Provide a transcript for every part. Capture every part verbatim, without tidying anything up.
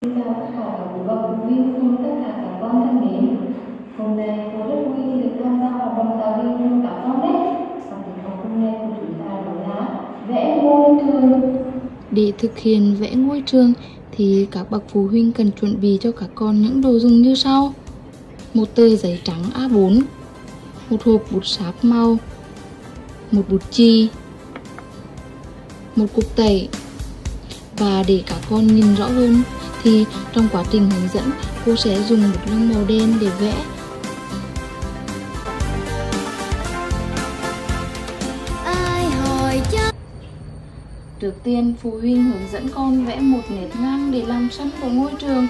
Chào tất cả các quý bậc phụ huynh cùng tất cả các con thân mến. Hôm nay cô rất vui khi được tham gia hoạt động giao lưu cùng các con đấy. Và tiết học hôm nay của chúng ta đó là vẽ ngôi trường. Để thực hiện vẽ ngôi trường thì các bậc phụ huynh cần chuẩn bị cho các con những đồ dùng như sau: một tờ giấy trắng A bốn, một hộp bút sáp màu, một bút chì, một cục tẩy. Và để các con nhìn rõ hơn thì trong quá trình hướng dẫn cô sẽ dùng bút lông màu đen để vẽ. Ai hỏi cho... Trước tiên phụ huynh hướng dẫn con vẽ một nét ngang để làm sân của ngôi trường,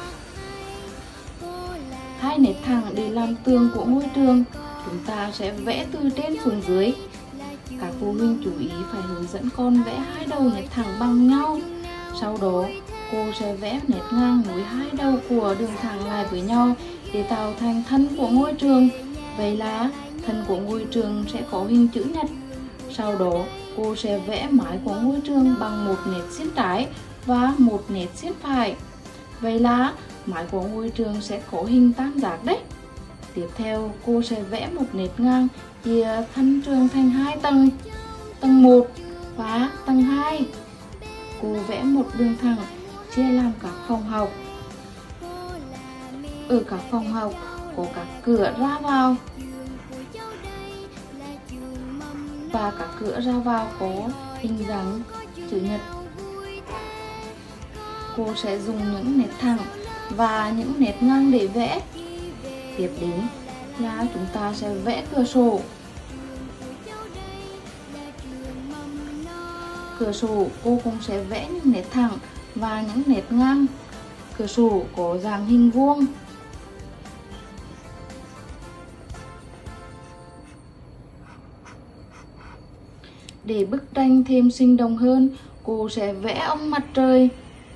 hai nét thẳng để làm tường của ngôi trường. Chúng ta sẽ vẽ từ trên xuống dưới. Các phụ huynh chú ý phải hướng dẫn con vẽ hai đầu nét thẳng bằng nhau. Sau đó cô sẽ vẽ nét ngang nối hai đầu của đường thẳng lại với nhau để tạo thành thân của ngôi trường. Vậy là thân của ngôi trường sẽ có hình chữ nhật. Sau đó cô sẽ vẽ mái của ngôi trường bằng một nét xiên trái và một nét xiên phải. Vậy là mái của ngôi trường sẽ có hình tam giác đấy. Tiếp theo cô sẽ vẽ một nét ngang chia thân trường thành hai tầng, tầng một và tầng hai. Cô vẽ một đường thẳng chia làm các phòng học. Ở các phòng học có các cửa ra vào, và các cửa ra vào có hình dáng chữ nhật. Cô sẽ dùng những nét thẳng và những nét ngang để vẽ. Tiếp đến là chúng ta sẽ vẽ cửa sổ. Cửa sổ cô cũng sẽ vẽ những nét thẳng và những nét ngang. Cửa sổ có dạng hình vuông. Để bức tranh thêm sinh động hơn, cô sẽ vẽ ông mặt trời.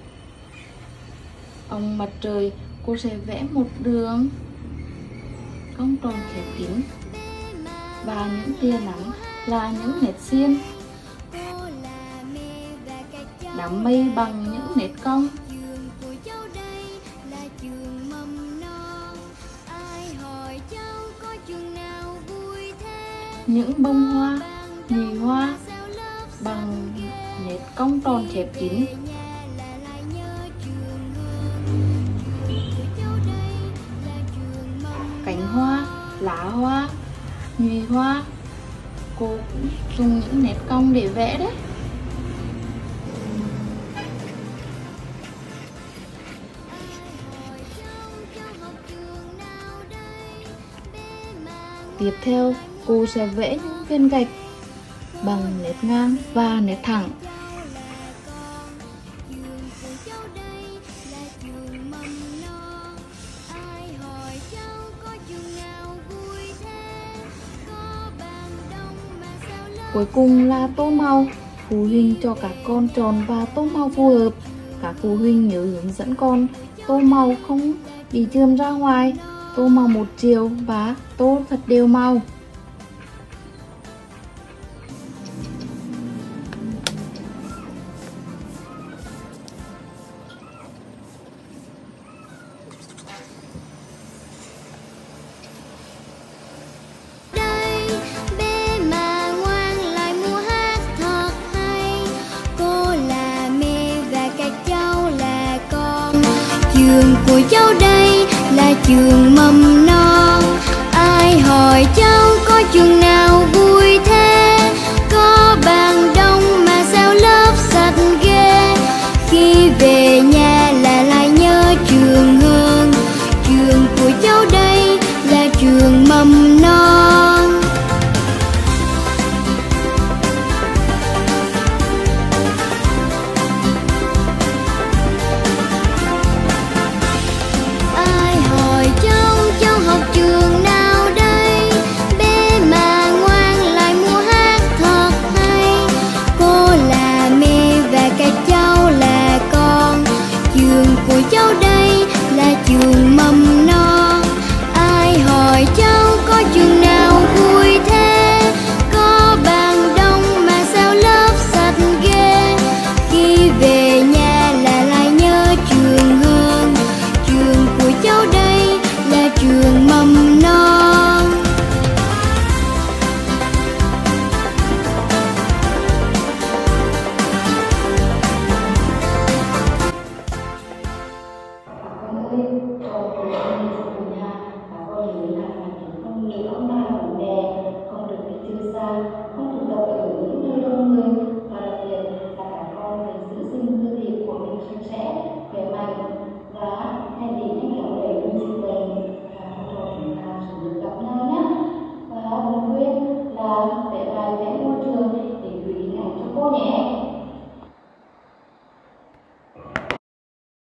Ông mặt trời cô sẽ vẽ một đường cong tròn khép kín, và những tia nắng là những nét xiên. Đám mây bằng những nét cong. Những bông hoa, nhụy hoa bằng nét cong tròn khép kín. Cánh hoa, lá hoa, nhụy hoa cô cũng dùng những nét cong để vẽ đấy. Tiếp theo cô sẽ vẽ những viên gạch bằng nét ngang và nét thẳng. Cuối cùng là tô màu. Phụ huynh cho các con chọn và tô màu phù hợp. Các phụ huynh nhớ hướng dẫn con tô màu không bị chườm ra ngoài, tô màu một chiều và tô thật đều màu. Trường của cháu đây là trường mầm non. Ai hỏi cháu có trường nào vui